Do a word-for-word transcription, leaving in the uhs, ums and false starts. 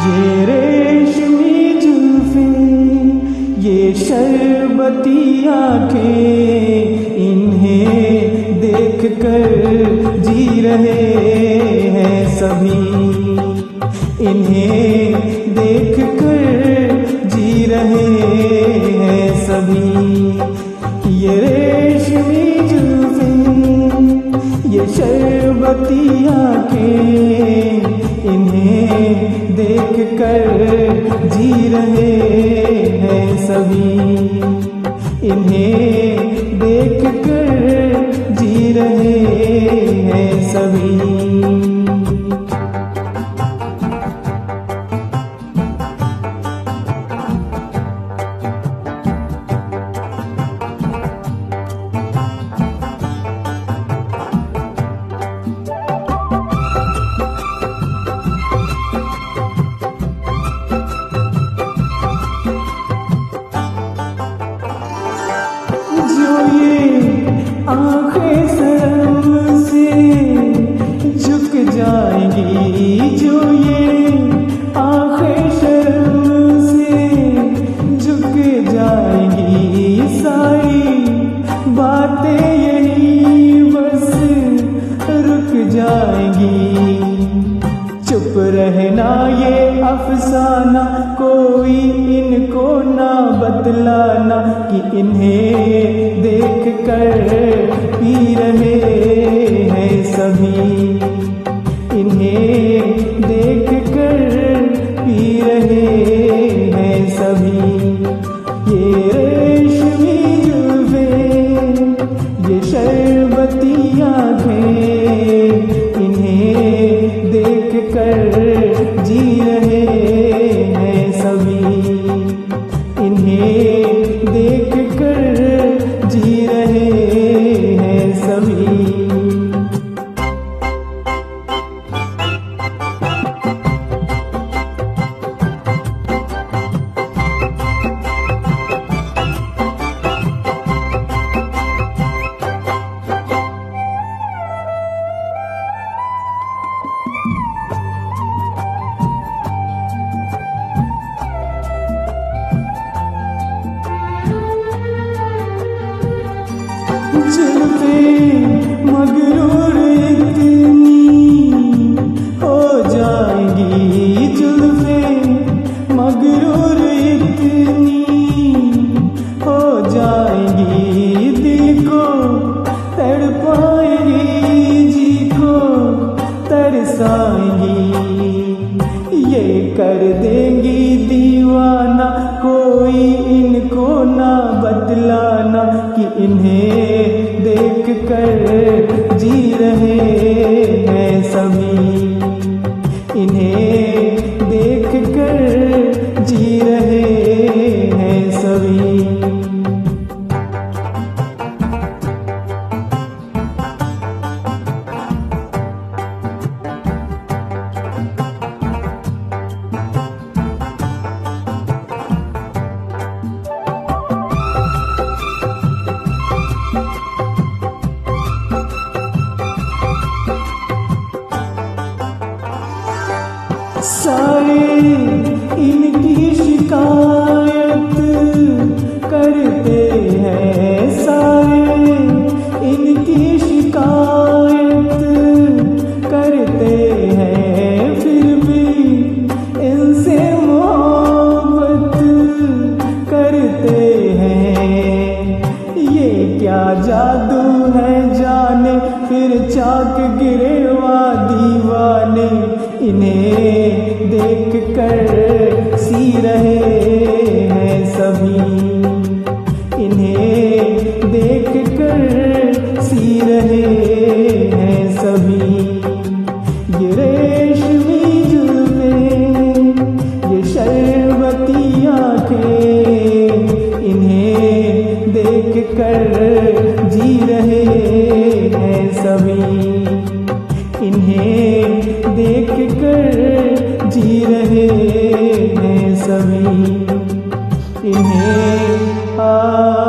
ये रेशमी जुल्फें, ये शरबती आँखें, इन्हें देख कर जी रहे हैं सभी, इन्हें देख कर जी रहे हैं सभी। ये रेशमी जुल्फें, ये शरबती आँखें, इन्हें देख कर जी रहे हैं सभी, इन्हें देख कर जी रहे हैं सभी। जो ये आँखें शर्म से झुक जाएंगी, जो ये आँखें शर्म से झुक जाएंगी, सारी बातें यही बस रुक जाएंगी। चुप रहना ये अफसाना, कोई इनको ना बतलाना कि इन्हें देख कर पी रहे हैं सभी, इन्हें देख कर पी रहे हैं सभी। ये रेशमी जुल्फें, ये शरबती आँखें, इन्हें देख कर जी रहे हैं सभी, इन्हें देख कर जी रहे हैं सभी। जुल्फें मगरूर इतनी हो जाएंगी, जुल्फें मगरूर इतनी हो जाएंगी, दिल को तड़पाएंगी, जी को तरसाएंगी। ये कर देंगी दीवाना, कोई इनको ना बतलाना कि इन्हें देख कर जी रहे हैं सभी, इन्हें देख कर जी रहे हैं सभी। सारे इनकी शिकायत करते हैं, सारे इनकी शिकायत करते हैं, फिर भी इनसे मोहब्बत करते हैं। ये क्या जादू है जाने, फिर चाक गिरे वा दीवाने, इन्हें देख कर सी रहे हैं सभी, इन्हें देख कर सी रहे हैं सभी। ये रेशमी जुल्फें, ये शरबती आँखें, इन्हें देख कर जी रहे हैं सभी, इन्हें देख कर जी रहे हैं सभी, इन्हें आ